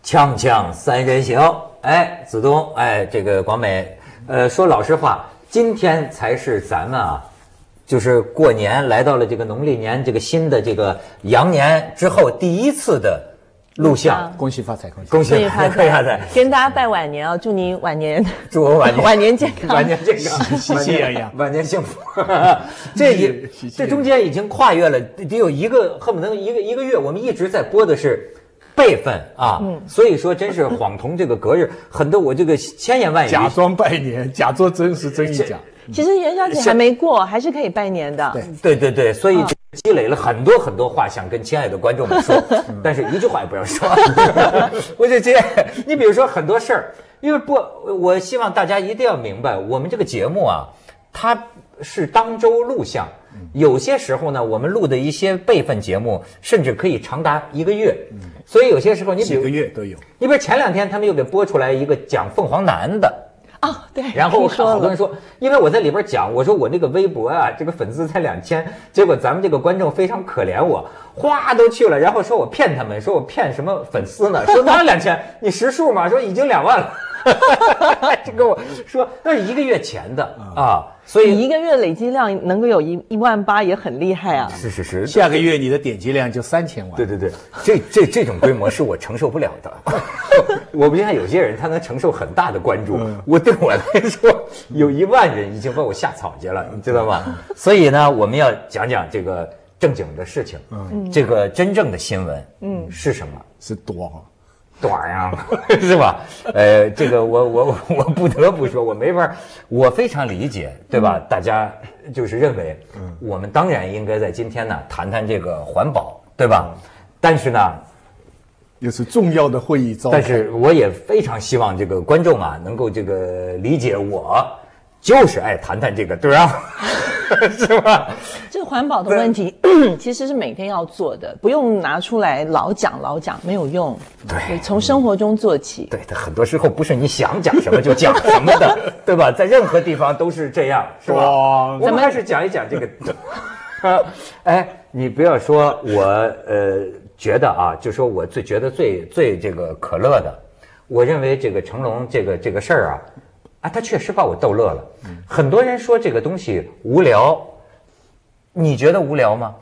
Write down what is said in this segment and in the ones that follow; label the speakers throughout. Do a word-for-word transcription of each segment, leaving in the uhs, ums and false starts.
Speaker 1: 锵锵三人行，哎，子东，哎，这个广美，呃，说老实话，今天才是咱们啊，就是过年来到了这个农历年这个新的这个羊年之后第一次的录像，
Speaker 2: 恭喜发财，恭喜
Speaker 1: 恭喜发财，发财，
Speaker 3: 跟大家拜晚年啊，祝你晚年，
Speaker 1: 祝我晚年
Speaker 3: 晚年健康，
Speaker 1: 晚年健康，
Speaker 2: 喜气洋洋，
Speaker 1: 晚年幸福。这一这中间已经跨越了得有一个恨不得一个一个月，我们一直在播的是辈分啊，嗯、所以说真是晃同这个隔日，很多我这个千言万语
Speaker 2: 假装拜年，假作真实真亦假。
Speaker 3: 其实元宵节还没过，还是可以拜年的。
Speaker 1: 对对对对，所以积累了很多很多话想跟亲爱的观众们说，但是一句话也不要说。我就这，你比如说很多事儿，因为不，我希望大家一定要明白，我们这个节目啊，它是当周录像。有些时候呢，我们录的一些备份节目，甚至可以长达一个月。所以有些时候，你比如
Speaker 2: 几个月都有。
Speaker 1: 你比如前两天他们又给播出来一个讲凤凰男的。
Speaker 3: 哦，对。
Speaker 1: 然后我看好多人说，因为我在里边讲，我说我那个微博啊，这个粉丝才两千，结果咱们这个观众非常可怜我，哗都去了，然后说我骗他们，说我骗什么粉丝呢？说哪有两千？你实数嘛？说已经两万了。这跟我说那是一个月前的啊，所以
Speaker 3: 一个月累积量能够有一一万八也很厉害啊。
Speaker 1: 是是是，
Speaker 2: 下个月你的点击量就三千万。
Speaker 1: 对对对，这这这种规模是我承受不了的。我不像有些人他能承受很大的关注，嗯、我对我来说有一万人已经把我吓草去了，你知道吗？所以呢，我们要讲讲这个正经的事情，嗯，这个真正的新闻，嗯，是什么？
Speaker 2: 是多。
Speaker 1: 短呀，是吧？呃，这个我我我不得不说，我没法，我非常理解，对吧？嗯、大家就是认为，嗯，我们当然应该在今天呢谈谈这个环保，对吧？嗯、但是呢，
Speaker 2: 又是重要的会议召开。
Speaker 1: 但是我也非常希望这个观众啊能够这个理解我，就是爱谈谈这个，对吧？是吧？
Speaker 3: 这个环保的问题其实是每天要做的，不用拿出来老讲老讲，没有用。
Speaker 1: 对，
Speaker 3: 从生活中做起。
Speaker 1: 对，很多时候不是你想讲什么就讲什么的，对吧？在任何地方都是这样，是吧？我们还是讲一讲这个。哎，你不要说我呃觉得啊，就说我最觉得最最这个可乐的，我认为这个成龙这个这个事儿啊。啊，他确实把我逗乐了。嗯、很多人说这个东西无聊，你觉得无聊吗？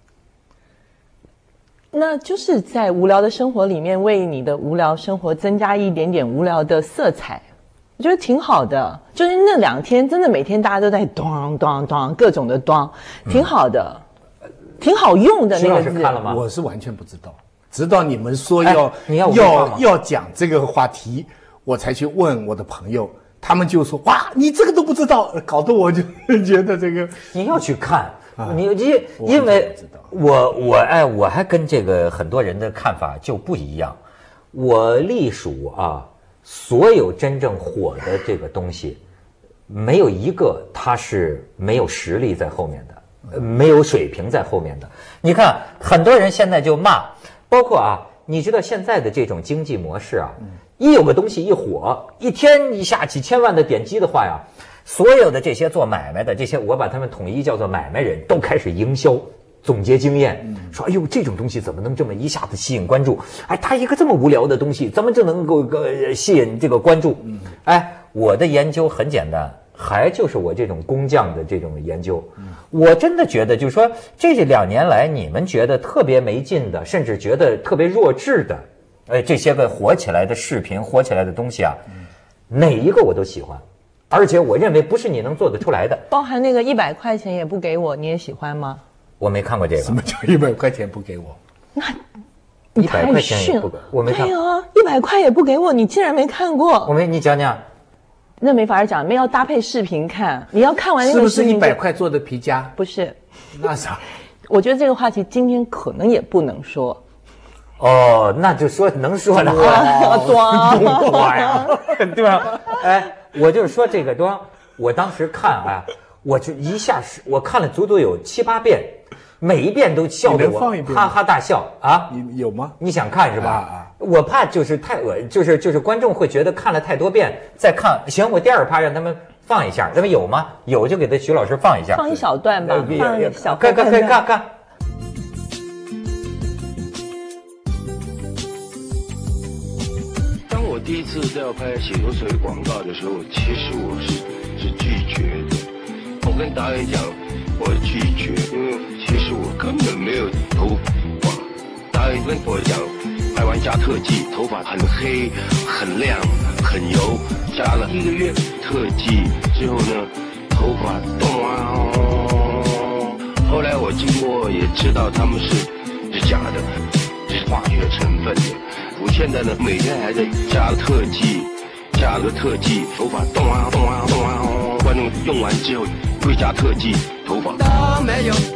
Speaker 3: 那就是在无聊的生活里面，为你的无聊生活增加一点点无聊的色彩，我觉得挺好的。就是那两天，真的每天大家都在咚咚咚各种的咚，挺好的，嗯、挺好用的那个字。
Speaker 1: 徐老师看了吗？
Speaker 2: 我是完全不知道，直到你们说要、哎、
Speaker 1: 你要
Speaker 2: 要要讲这个话题，我才去问我的朋友。他们就说哇，你这个都不知道，搞得我就觉得这个
Speaker 1: 你要去看，啊、你因因为我我哎，我还跟这个很多人的看法就不一样。我隶属啊，所有真正火的这个东西，没有一个它是没有实力在后面的，没有水平在后面的。你看，很多人现在就骂，包括啊，你知道现在的这种经济模式啊。嗯一有个东西一火，一天一下几千万的点击的话呀，所有的这些做买卖的这些，我把他们统一叫做买卖人，都开始营销，总结经验，说哎呦这种东西怎么能这么一下子吸引关注？哎，它一个这么无聊的东西，怎么就能够呃吸引这个关注？哎，我的研究很简单，还就是我这种工匠的这种研究，我真的觉得就是说这两年来你们觉得特别没劲的，甚至觉得特别弱智的。哎，这些个火起来的视频，火起来的东西啊，哪一个我都喜欢，而且我认为不是你能做得出来的。
Speaker 3: 包含那个一百块钱也不给我，你也喜欢吗？
Speaker 1: 我没看过这个。
Speaker 2: 什么叫一百块钱不给我？
Speaker 3: 那
Speaker 1: 一百块钱也不给，我没看。
Speaker 3: 对啊，一百块也不给我，你竟然没看过？
Speaker 1: 我没，你讲讲。
Speaker 3: 那没法讲，没要搭配视频看。你要看完那个
Speaker 2: 视频，是不是一百块做的皮夹？
Speaker 3: 不是，
Speaker 2: 那啥？
Speaker 3: 我觉得这个话题今天可能也不能说。
Speaker 1: 哦，那就说能说的
Speaker 3: 话，装
Speaker 1: 装呀，对吧？哎，我就是说这个装，我当时看啊，我就一下是，我看了足足有七八遍，每一遍都笑得我哈哈大笑啊！
Speaker 2: 你有吗？
Speaker 1: 你想看是吧？
Speaker 2: 啊啊！
Speaker 1: 我怕就是太恶，就是就是观众会觉得看了太多遍，再看行，我第二趴让他们放一下，咱们有吗？有就给他徐老师放一下，
Speaker 3: 放一小段吧，放一小
Speaker 1: 看看看看看。
Speaker 4: 第一次在我拍洗头水广告的时候，其实我是是拒绝的。我跟导演讲，我拒绝，因为其实我根本没有头发。导演跟我讲，拍完加特技，头发很黑、很亮、很油。加了一个月特技之后呢，头发咚啊！后来我经过也知道他们是是假的，是化学成分的。我现在呢，每天还在加特技，加了个特技，头发动啊动啊动啊，观众用完之后会加特技，头发都没有。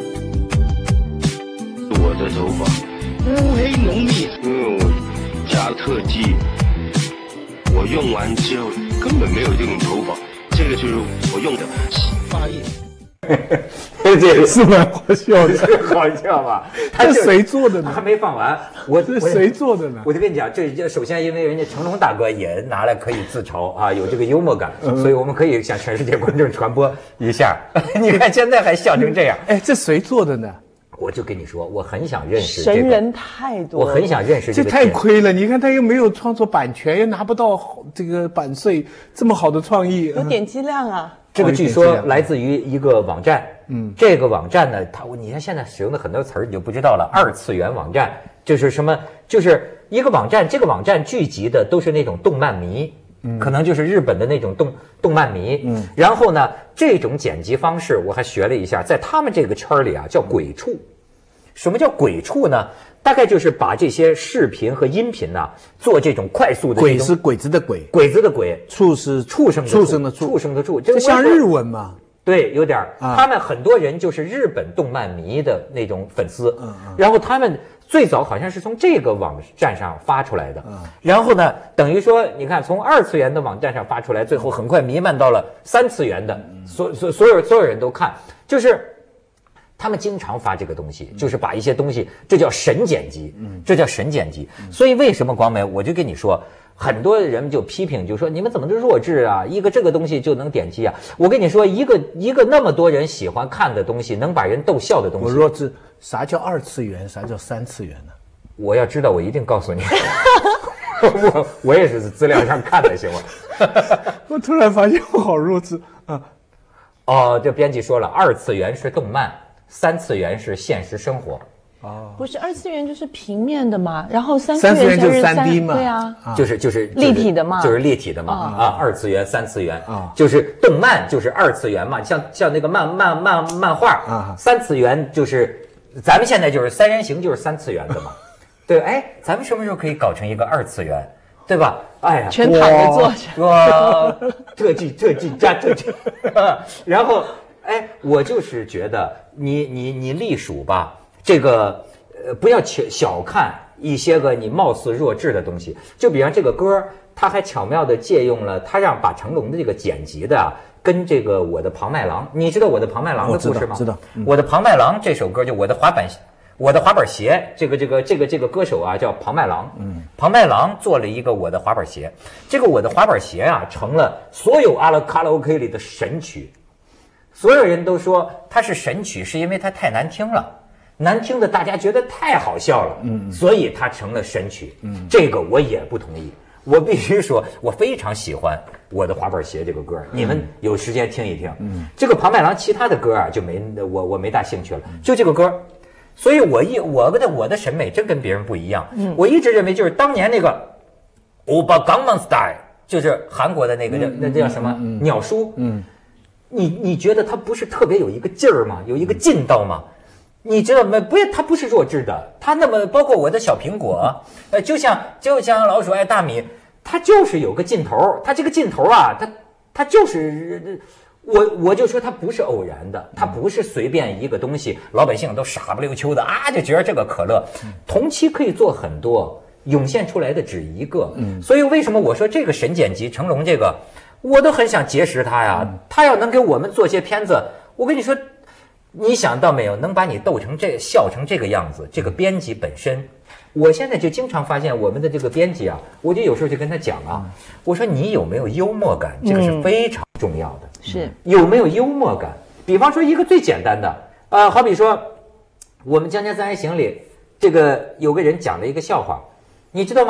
Speaker 4: 我的头发乌黑浓密，因为我加了特技，我用完之后根本没有这种头发，这个就是我用的洗发液。
Speaker 2: 这个是蛮好笑的，
Speaker 1: 是好笑吧？他
Speaker 2: 这谁做的呢？
Speaker 1: 还没放完，我
Speaker 2: 这谁做的呢？
Speaker 1: 我就跟你讲，这这首先因为人家成龙大哥也拿来可以自嘲啊，有这个幽默感，
Speaker 2: 嗯、
Speaker 1: 所以我们可以向全世界观众传播一下。你看现在还笑成这样，
Speaker 2: 哎，这谁做的呢？
Speaker 1: 我就跟你说，我很想认识、这个、
Speaker 3: 神人太多，
Speaker 1: 我很想认识这个。
Speaker 2: 这太亏了！你看他又没有创作版权，又拿不到这个版税，这么好的创意，
Speaker 3: 有点击量啊。
Speaker 1: 这个据说来自于一个网站，嗯，这个网站呢，它你看现在使用的很多词儿你就不知道了，二次元网站就是什么，就是一个网站，这个网站聚集的都是那种动漫迷。嗯，可能就是日本的那种动动漫迷，嗯，然后呢，这种剪辑方式我还学了一下，在他们这个圈里啊叫鬼畜。什么叫鬼畜呢？大概就是把这些视频和音频呐、啊、做这种快速的。
Speaker 2: 鬼是鬼子的鬼，
Speaker 1: 鬼子的鬼，
Speaker 2: 畜是
Speaker 1: 畜生的
Speaker 2: 畜生的畜，
Speaker 1: 畜生的畜，
Speaker 2: 这像日文嘛？
Speaker 1: 对，有点儿、
Speaker 2: 啊。
Speaker 1: 他们很多人就是日本动漫迷的那种粉丝，嗯嗯，然后他们最早好像是从这个网站上发出来的，嗯，然后呢，等于说你看从二次元的网站上发出来，最后很快弥漫到了三次元的，所所所有所有人都看，就是。他们经常发这个东西，就是把一些东西，这叫神剪辑，这叫神剪辑。所以为什么广美，我就跟你说，很多人就批评，就说你们怎么都弱智啊？一个这个东西就能点击啊？我跟你说，一个一个那么多人喜欢看的东西，能把人逗笑的东西，
Speaker 2: 我弱智。啥叫二次元？啥叫三次元呢？
Speaker 1: 我要知道，我一定告诉你。我我也是资料上看的，行吗？
Speaker 2: 我突然发现我好弱智啊！
Speaker 1: 哦，这编辑说了，二次元是动漫。三次元是现实生活，
Speaker 3: 哦，不是二次元就是平面的嘛，然后三
Speaker 2: 次元就是
Speaker 3: 三
Speaker 2: D 嘛，
Speaker 3: 对啊，
Speaker 1: 就是就是
Speaker 3: 立体的嘛，
Speaker 1: 就是立体的嘛啊，二次元、三次元啊，就是动漫就是二次元嘛，像像那个漫漫漫漫画啊，三次元就是咱们现在就是三人行就是三次元的嘛，对，哎，咱们什么时候可以搞成一个二次元，对吧？哎呀，
Speaker 3: 全躺着坐着，
Speaker 1: 哇，特技特技加特技，然后。哎，我就是觉得你你你隶属吧，这个呃不要小小看一些个你貌似弱智的东西。就比方这个歌，他还巧妙地借用了他让把成龙的这个剪辑的啊，跟这个我的庞麦郎，你知道我的庞麦郎的故事吗？
Speaker 2: 知道。知道嗯、
Speaker 1: 我的庞麦郎这首歌就我的滑板我的滑板鞋，这个这个这个这个歌手啊叫庞麦郎。嗯，庞麦郎做了一个我的滑板鞋，这个我的滑板鞋啊成了所有阿拉卡拉 OK 里的神曲。所有人都说它是神曲，是因为它太难听了，难听的大家觉得太好笑了，嗯，所以它成了神曲。嗯，这个我也不同意，我必须说，我非常喜欢我的滑板鞋这个歌，你们有时间听一听。嗯，这个庞麦郎其他的歌啊就没我我没大兴趣了，就这个歌，所以我一我的我的审美真跟别人不一样。嗯，我一直认为就是当年那个欧巴港曼 style， 就是韩国的那个叫那叫什么鸟叔。嗯。你你觉得他不是特别有一个劲儿吗？有一个劲道吗？你知道吗？不，他不是弱智的，他那么包括我的小苹果，呃，就像就像老鼠爱大米，他就是有个劲头，他这个劲头啊，他他就是我我就说他不是偶然的，他不是随便一个东西，老百姓都傻不溜秋的啊，就觉得这个可乐，同期可以做很多，涌现出来的只一个，嗯，所以为什么我说这个神剪辑成龙这个。我都很想结识他呀，他要能给我们做些片子，我跟你说，你想到没有，能把你逗成这笑成这个样子，这个编辑本身，我现在就经常发现我们的这个编辑啊，我就有时候就跟他讲啊，我说你有没有幽默感，这个是非常重要的，
Speaker 3: 是
Speaker 1: 有没有幽默感？比方说一个最简单的，呃，好比说我们《锵锵三人行》里这个有个人讲了一个笑话，你知道吗？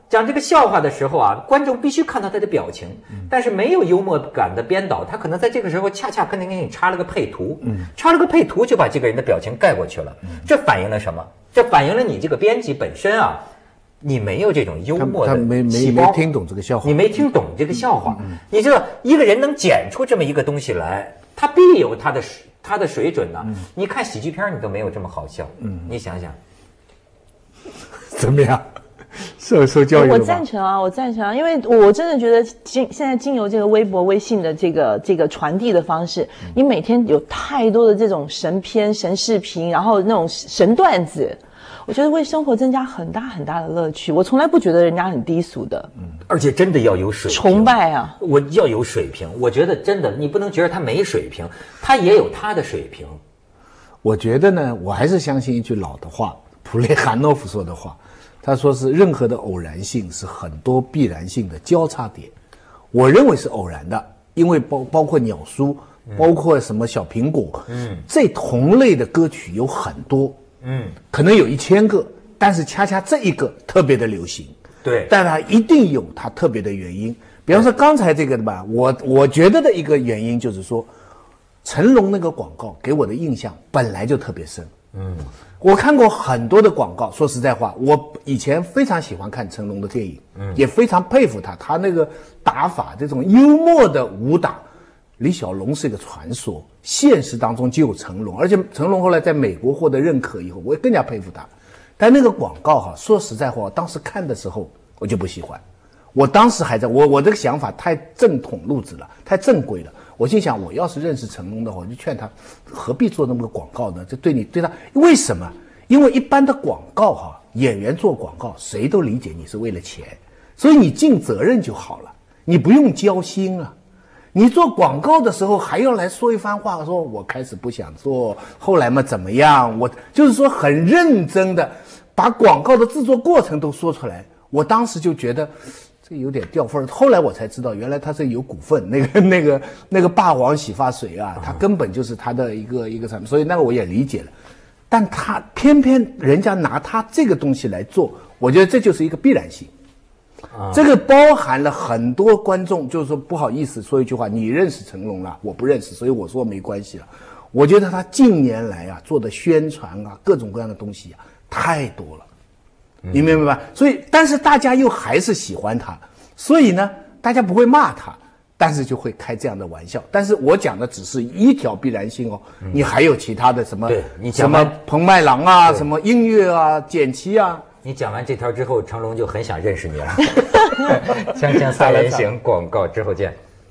Speaker 1: 讲这个笑话的时候啊，观众必须看到他的表情，但是没有幽默感的编导，他可能在这个时候恰恰可能给你插了个配图，嗯，插了个配图就把这个人的表情盖过去了。这反映了什么？这反映了你这个编辑本身啊，你没有这种幽默的
Speaker 2: 他没没没听懂这个笑话，
Speaker 1: 你没听懂这个笑话。嗯、你知道，一个人能剪出这么一个东西来，他必有他的他的水准呐、啊。嗯、你看喜剧片，你都没有这么好笑。嗯，你想想，
Speaker 2: 怎么样？受受教育了吧？
Speaker 3: 我赞成啊，我赞成啊，因为我真的觉得经现在经由这个微博、微信的这个这个传递的方式，嗯、你每天有太多的这种神片、神视频，然后那种神段子，我觉得为生活增加很大很大的乐趣。我从来不觉得人家很低俗的，
Speaker 1: 嗯，而且真的要有水平，
Speaker 3: 崇拜啊！
Speaker 1: 我要有水平，我觉得真的，你不能觉得他没水平，他也有他的水平。
Speaker 2: 我觉得呢，我还是相信一句老的话，普列汉诺夫说的话。他说是任何的偶然性是很多必然性的交叉点，我认为是偶然的，因为包包括鸟叔，包括什么小苹果，嗯，这同类的歌曲有很多，嗯，可能有一千个，但是恰恰这一个特别的流行，
Speaker 1: 对，
Speaker 2: 但它一定有它特别的原因。比方说刚才这个的吧，我我觉得的一个原因就是说，成龙那个广告给我的印象本来就特别深，嗯。我看过很多的广告，说实在话，我以前非常喜欢看成龙的电影，嗯，也非常佩服他，他那个打法，这种幽默的武打，李小龙是一个传说，现实当中就有成龙，而且成龙后来在美国获得认可以后，我也更加佩服他。但那个广告哈，说实在话，我当时看的时候我就不喜欢，我当时还在我我这个想法太正统路子了，太正规了。我心想，我要是认识成龙的话，我就劝他，何必做那么个广告呢？这对你对他，为什么？因为一般的广告哈，演员做广告，谁都理解你是为了钱，所以你尽责任就好了，你不用交心啊。你做广告的时候还要来说一番话，说我开始不想做，后来嘛怎么样？我就是说很认真的把广告的制作过程都说出来。我当时就觉得。这有点掉分，后来我才知道，原来他是有股份，那个那个那个霸王洗发水啊，它根本就是他的一个一个产品，所以那个我也理解了。但他偏偏人家拿他这个东西来做，我觉得这就是一个必然性。啊、这个包含了很多观众，就是说不好意思说一句话，你认识成龙了，我不认识，所以我说没关系了。我觉得他近年来啊做的宣传啊，各种各样的东西啊太多了。你明白吧？所以，但是大家又还是喜欢他，所以呢，大家不会骂他，但是就会开这样的玩笑。但是我讲的只是一条必然性哦，嗯、你还有其他的什么？
Speaker 1: 对，你
Speaker 2: 讲什么彭麦郎啊，什么音乐啊，剪辑啊。
Speaker 1: 你讲完这条之后，成龙就很想认识你了。锵锵三人行，广告之后见。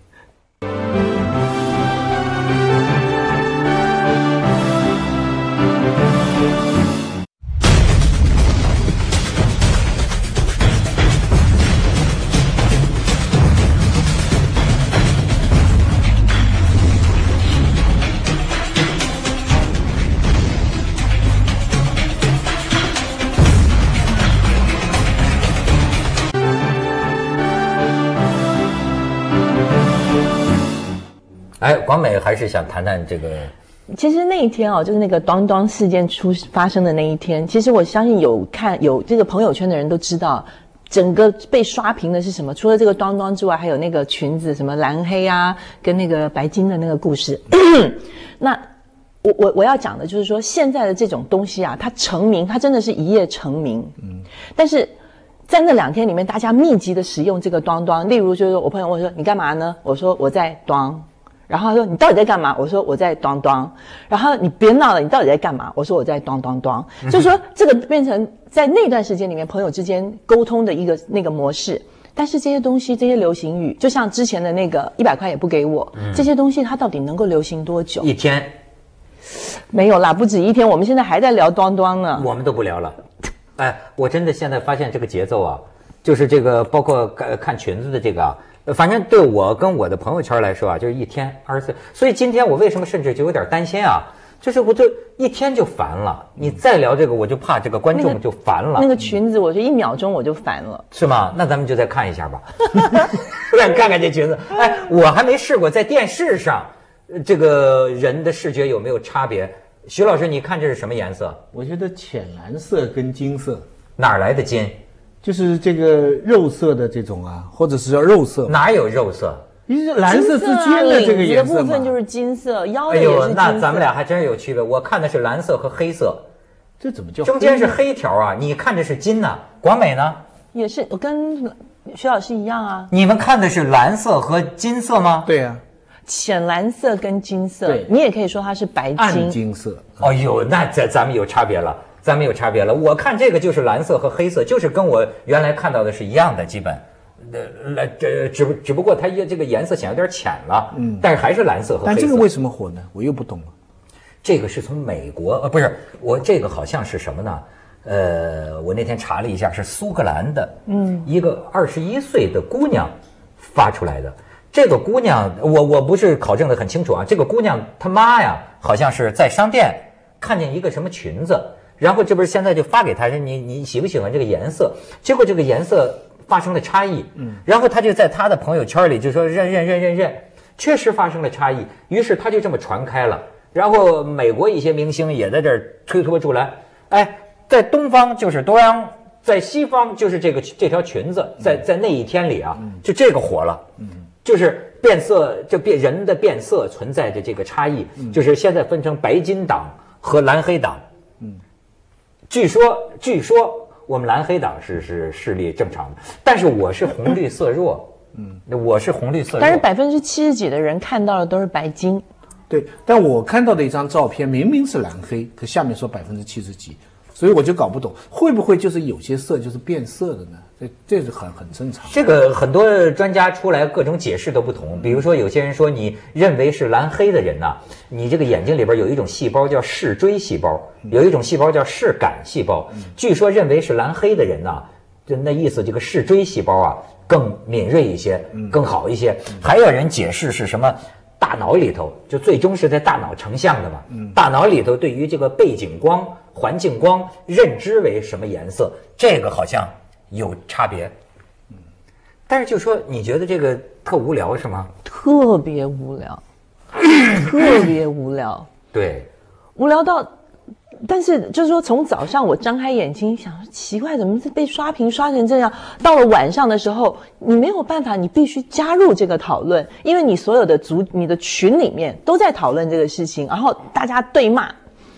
Speaker 1: 哎，广美还是想谈谈这个。
Speaker 3: 其实那一天哦，就是那个当当事件出发生的那一天，其实我相信有看有这个朋友圈的人都知道，整个被刷屏的是什么？除了这个当当之外，还有那个裙子什么蓝黑啊，跟那个白金的那个故事。那我我我要讲的就是说，现在的这种东西啊，它成名，它真的是一夜成名。嗯，但是。在那两天里面，大家密集的使用这个当当，例如就是我朋友问我说你干嘛呢？我说我在当，然后他说你到底在干嘛？我说我在当当，然后你别闹了，你到底在干嘛？我说我在当当当，就是说这个变成在那段时间里面朋友之间沟通的一个那个模式。但是这些东西，这些流行语，就像之前的那个一百块也不给我，嗯、这些东西它到底能够流行多久？
Speaker 1: 一天？
Speaker 3: 没有啦，不止一天，我们现在还在聊当当呢。
Speaker 1: 我们都不聊了。哎，我真的现在发现这个节奏啊，就是这个包括看裙子的这个啊，反正对我跟我的朋友圈来说啊，就是一天二十四。所以今天我为什么甚至就有点担心啊？就是我就一天就烦了，你再聊这个，我就怕这个观众就烦了。
Speaker 3: 那个、那个裙子，我就一秒钟我就烦了，
Speaker 1: 是吗？那咱们就再看一下吧，来看看这裙子。哎，我还没试过在电视上，这个人的视觉有没有差别？徐老师，你看这是什么颜色？
Speaker 2: 我觉得浅蓝色跟金色。
Speaker 1: 哪儿来的金？
Speaker 2: 就是这个肉色的这种啊，或者是叫肉色，
Speaker 1: 哪有肉色？
Speaker 2: 你是蓝色之间的这个颜色嘛？
Speaker 3: 领子的部分就是金色，腰的
Speaker 1: 哎呦，
Speaker 3: 也是金色。
Speaker 1: 那咱们俩还真有区别。我看的是蓝色和黑色，
Speaker 2: 这怎么叫？
Speaker 1: 中间是黑条啊，你看的是金呐、啊。广美呢？
Speaker 3: 也是，我跟徐老师一样啊。
Speaker 1: 你们看的是蓝色和金色吗？
Speaker 2: 对呀、啊，
Speaker 3: 浅蓝色跟金色，你也可以说它是白金。
Speaker 2: 暗金色。
Speaker 1: 哎呦，那咱咱们有差别了，咱们有差别了。我看这个就是蓝色和黑色，就是跟我原来看到的是一样的，基本。呃，来这只不只不过它也这个颜色显有点浅了，嗯，但是还是蓝色和黑色。
Speaker 2: 但这个为什么火呢？我又不懂了。
Speaker 1: 这个是从美国，呃，不是我这个好像是什么呢？呃，我那天查了一下，是苏格兰的，嗯，一个二十一岁的姑娘发出来的。这个姑娘，我我不是考证的很清楚啊。这个姑娘她妈呀，好像是在商店看见一个什么裙子，然后这不是现在就发给她，说你你喜不喜欢这个颜色？结果这个颜色发生了差异，嗯，然后他就在他的朋友圈里就说认认认认认，确实发生了差异，于是他就这么传开了。然后美国一些明星也在这儿推脱出来，哎，在东方就是多阳，在西方就是这个这条裙子，在在那一天里啊，就这个火了，嗯，就是变色，就变人的变色存在着这个差异，就是现在分成白金党和蓝黑党，嗯，据说据说。我们蓝黑党是是视力正常的，但是我是红绿色弱，嗯，我是红绿色弱。
Speaker 3: 但是百分之七十几的人看到的都是白金。
Speaker 2: 对，但我看到的一张照片明明是蓝黑，可下面说百分之七十几，所以我就搞不懂，会不会就是有些色就是变色的呢？这这是很很正常。
Speaker 1: 这个很多专家出来各种解释都不同，比如说有些人说你认为是蓝黑的人呐、啊，你这个眼睛里边有一种细胞叫视锥细胞，有一种细胞叫视杆细胞，据说认为是蓝黑的人呐、啊，就那意思这个视锥细胞啊更敏锐一些，更好一些。还有人解释是什么？大脑里头就最终是在大脑成像的嘛，大脑里头对于这个背景光、环境光认知为什么颜色，这个好像有差别。但是就说你觉得这个特无聊是吗？
Speaker 3: 特别无聊，特别无聊。
Speaker 1: 对，
Speaker 3: 无聊到，但是就是说，从早上我张开眼睛想，奇怪，怎么是被刷屏刷成这样？到了晚上的时候，你没有办法，你必须加入这个讨论，因为你所有的族、你的群里面都在讨论这个事情，然后大家对骂。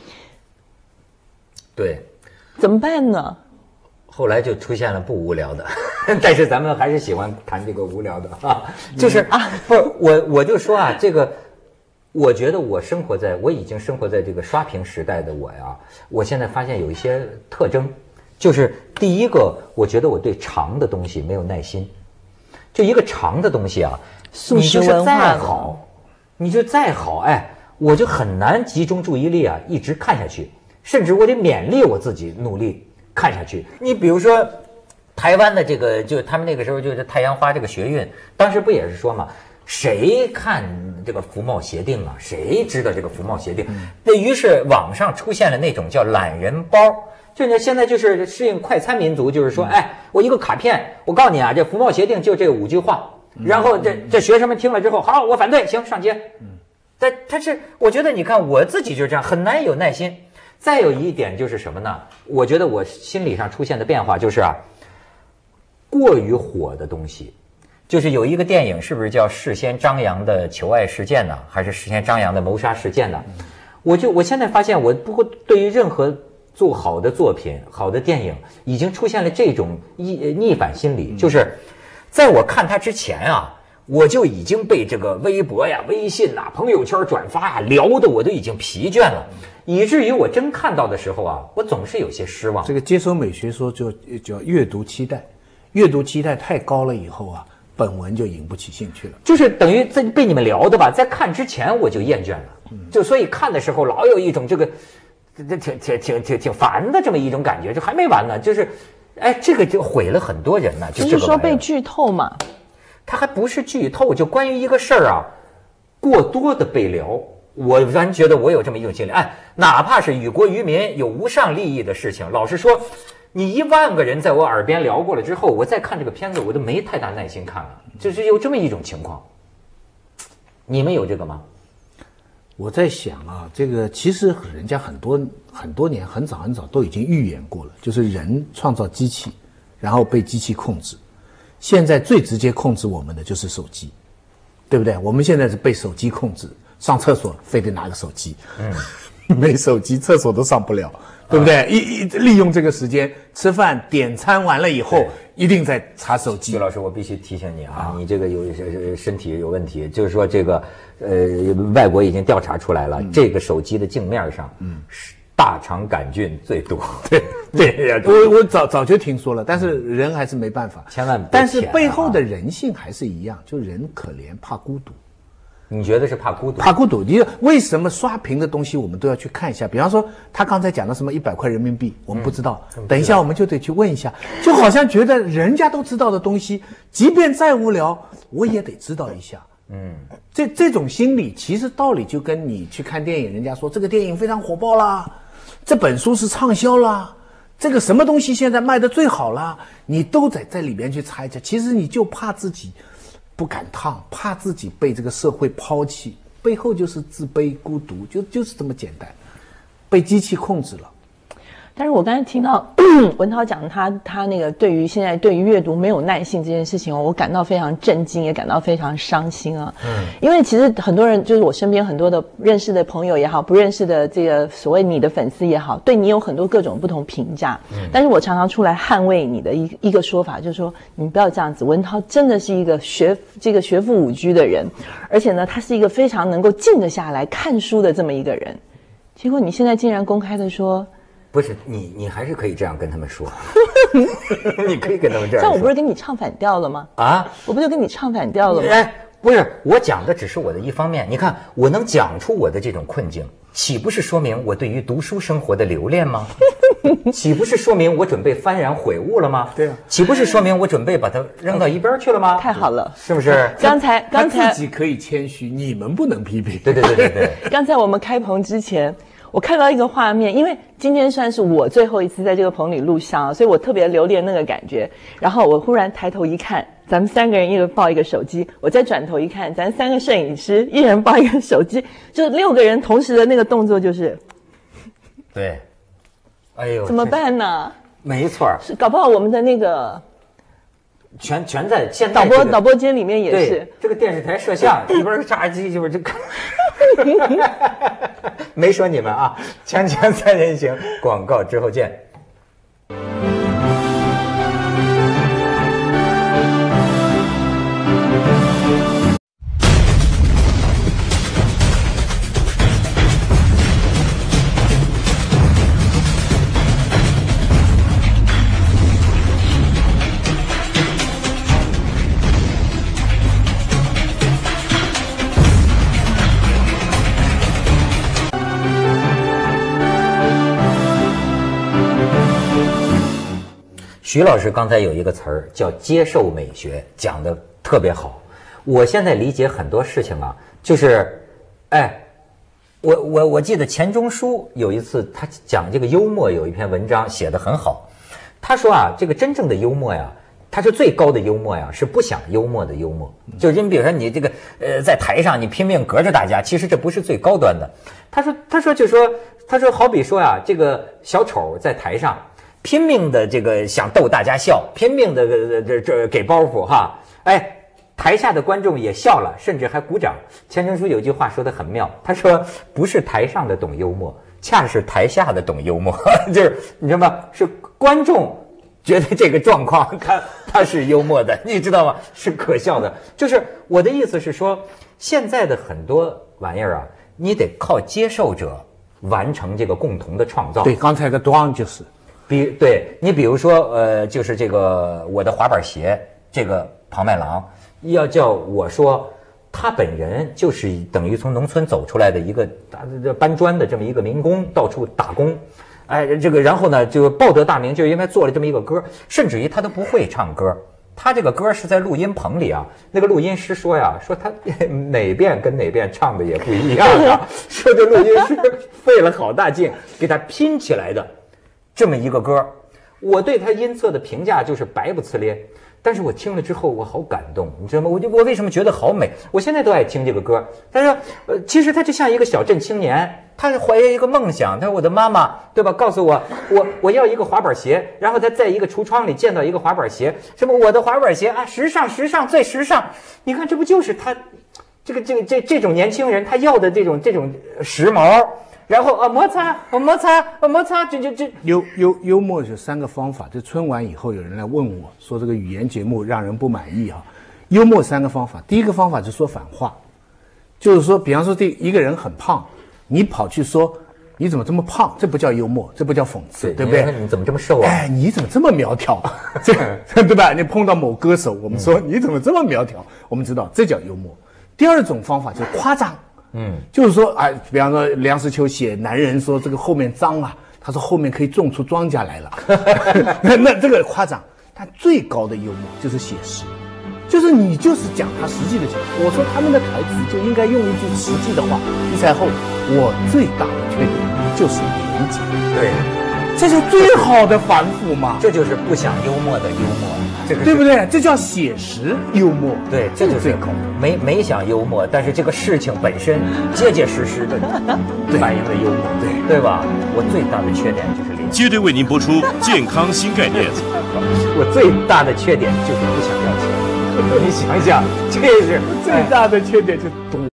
Speaker 1: 对，
Speaker 3: 怎么办呢？
Speaker 1: 后来就出现了不无聊的，但是咱们还是喜欢谈这个无聊的啊，就是啊，不是我我就说啊，这个。我觉得我生活在我已经生活在这个刷屏时代的我呀，我现在发现有一些特征，就是第一个，我觉得我对长的东西没有耐心，就一个长的东西啊，你就是再好，你就再好，哎，我就很难集中注意力啊，一直看下去，甚至我得勉励我自己努力看下去。你比如说，台湾的这个，就他们那个时候就是太阳花这个学运，当时不也是说嘛？谁看这个服贸协定啊？谁知道这个服贸协定？那于是网上出现了那种叫懒人包，就是现在就是适应快餐民族，就是说，哎，我一个卡片，我告诉你啊，这服贸协定就这五句话，然后这这学生们听了之后，好，我反对，行，上街。但他是，我觉得你看我自己就这样，很难有耐心。再有一点就是什么呢？我觉得我心理上出现的变化就是啊，过于火的东西。就是有一个电影，是不是叫事先张扬的求爱事件呢？还是事先张扬的谋杀事件呢？我就我现在发现，我不过对于任何做好的作品、好的电影，已经出现了这种逆逆反心理。就是在我看它之前啊，我就已经被这个微博呀、微信呐、朋友圈转发呀聊的我都已经疲倦了，以至于我真看到的时候啊，我总是有些失望。
Speaker 2: 这个接收美学说就叫阅读期待，阅读期待太高了以后啊。本文就引不起兴趣了，
Speaker 1: 就是等于在被你们聊的吧，在看之前我就厌倦了，就所以看的时候老有一种这个，这挺挺挺挺挺烦的这么一种感觉，就还没完呢，就是，哎，这个就毁了很多人呢，就这个。
Speaker 3: 不是说被剧透嘛？
Speaker 1: 他还不是剧透，就关于一个事儿啊，过多的被聊，我完觉得我有这么一种心理，哎，哪怕是与国于民有无上利益的事情，老实说。你一万个人在我耳边聊过了之后，我再看这个片子，我都没太大耐心看了，就是有这么一种情况。你们有这个吗？
Speaker 2: 我在想啊，这个其实人家很多很多年很早很早都已经预言过了，就是人创造机器， 然后被机器控制。现在最直接控制我们的就是手机，对不对？我们现在是被手机控制，上厕所非得拿个手机，嗯，没手机厕所都上不了，对不对？一一利用这个时间吃饭点餐完了以后，一定在查手机。
Speaker 1: 徐老师，我必须提醒你啊，你这个有身体有问题，就是说这个呃，外国已经调查出来了，这个手机的镜面上，嗯，是大肠杆菌最多。对对，
Speaker 2: 我我早早就听说了，但是人还是没办法，
Speaker 1: 千万不。
Speaker 2: 但是背后的人性还是一样，就人可怜，怕孤独。
Speaker 1: 你觉得是怕孤独？
Speaker 2: 怕孤独。你为什么刷屏的东西我们都要去看一下？比方说他刚才讲的什么一百块人民币，我们不知道，嗯、等一下我们就得去问一下。就好像觉得人家都知道的东西，即便再无聊，我也得知道一下。嗯，这这种心理其实道理就跟你去看电影，人家说这个电影非常火爆啦，这本书是畅销啦。这个什么东西现在卖的最好啦，你都得在里面去猜一下。其实你就怕自己不敢烫，怕自己被这个社会抛弃，背后就是自卑、孤独，就就是这么简单，被机器控制了。
Speaker 3: 但是我刚才听到文涛讲他他那个对于现在对于阅读没有耐性这件事情哦，我感到非常震惊，也感到非常伤心啊。嗯，因为其实很多人，就是我身边很多的认识的朋友也好，不认识的这个所谓你的粉丝也好，对你有很多各种不同评价。嗯，但是我常常出来捍卫你的一一个说法，就是说你不要这样子。文涛真的是一个学这个学富五车的人，而且呢，他是一个非常能够静得下来看书的这么一个人。结果你现在竟然公开的说。
Speaker 1: 不是你，你还是可以这样跟他们说，你可以跟他们这样说。
Speaker 3: 像我不是跟你唱反调了吗？啊，我不就跟你唱反调了吗？
Speaker 1: 哎，不是，我讲的只是我的一方面。你看，我能讲出我的这种困境，岂不是说明我对于读书生活的留恋吗？岂不是说明我准备幡然悔悟了吗？
Speaker 2: 对啊，
Speaker 1: 岂不是说明我准备把它扔到一边去了吗？
Speaker 3: 太好了，
Speaker 1: 是不是？
Speaker 3: 刚才刚才
Speaker 2: 自己可以谦虚，你们不能批评。
Speaker 1: 对对对对对。
Speaker 3: 刚才我们开棚之前。我看到一个画面，因为今天算是我最后一次在这个棚里录像，所以我特别留恋那个感觉。然后我忽然抬头一看，咱们三个人一人抱一个手机，我再转头一看，咱三个摄影师一人抱一个手机，就六个人同时的那个动作就是，
Speaker 1: 对，哎呦，
Speaker 3: 怎么办呢？
Speaker 1: 没错，
Speaker 3: 是搞不好我们的那个。
Speaker 1: 全全在现在、
Speaker 3: 这个、导播导播间里面也是
Speaker 1: 对这个电视台摄像一边炸鸡一边这个，没说你们啊！锵锵三人行，广告之后见。徐老师刚才有一个词儿叫接受美学，讲得特别好。我现在理解很多事情啊，就是，哎，我我我记得钱钟书有一次他讲这个幽默，有一篇文章写得很好。他说啊，这个真正的幽默呀，它是最高的幽默呀，是不想幽默的幽默。就是你比如说你这个呃在台上你拼命隔着大家，其实这不是最高端的。他说他说就说他说好比说呀，这个小丑在台上。拼命的这个想逗大家笑，拼命的这这这给包袱哈，哎，台下的观众也笑了，甚至还鼓掌。钱钟书有句话说得很妙，他说不是台上的懂幽默，恰是台下的懂幽默，就是你知道吗？是观众觉得这个状况他他是幽默的，你知道吗？是可笑的。就是我的意思是说，现在的很多玩意儿啊，你得靠接受者完成这个共同的创造。
Speaker 2: 对，刚才个端就是。
Speaker 1: 比对你比如说呃就是这个我的滑板鞋，这个庞麦郎要叫我说他本人就是等于从农村走出来的一个搬砖的这么一个民工，到处打工，哎这个然后呢就报得大名，就是因为做了这么一个歌，甚至于他都不会唱歌，他这个歌是在录音棚里啊，那个录音师说呀，说他哪遍跟哪遍唱的也不一样啊，说这录音师费了好大劲给他拼起来的这么一个歌。我对他音色的评价就是白不呲咧， 但是我听了之后，我好感动，你知道吗？我就我为什么觉得好美？我现在都爱听这个歌。他说，呃，其实他就像一个小镇青年，他怀有一个梦想。他说我的妈妈，对吧？告诉我，我我要一个滑板鞋。然后他在一个橱窗里见到一个滑板鞋，什么我的滑板鞋啊，时尚时尚最时尚。你看，这不就是他，这个这个这这种年轻人他要的这种这种时髦。然后啊，摩擦，啊摩擦，啊摩擦，这这这
Speaker 2: 幽幽幽默有三个方法。这春晚以后有人来问我说这个语言节目让人不满意哈。幽默三个方法，第一个方法是说反话，就是说，比方说这一个人很胖，你跑去说你怎么这么胖，这不叫幽默，这不叫讽刺， 对, 对不对？
Speaker 1: 你怎么这么瘦啊？
Speaker 2: 哎，你怎么这么苗条？这对吧？你碰到某歌手，我们说、嗯、你怎么这么苗条？我们知道这叫幽默。第二种方法就是夸张。嗯，就是说，哎，比方说梁实秋写男人说这个后面脏啊，他说后面可以种出庄稼来了，那那这个夸张。但最高的幽默就是写实，就是你就是讲他实际的情况。我说他们的台词就应该用一句实际的话。比赛后，我最大的缺点就是廉洁。
Speaker 1: 对，
Speaker 2: 这就最好的反腐嘛。
Speaker 1: 这就是不想幽默的幽默。这个
Speaker 2: 对不对？这叫写实幽默。
Speaker 1: 对，这就是没没想幽默，但是这个事情本身结结实实的反映了幽默，对对吧？我最大的缺点就是廉洁。
Speaker 5: 接着为您播出健康新概念。
Speaker 1: 我最大的缺点就是不想要钱。你想想，这是
Speaker 2: 最大的缺点就是多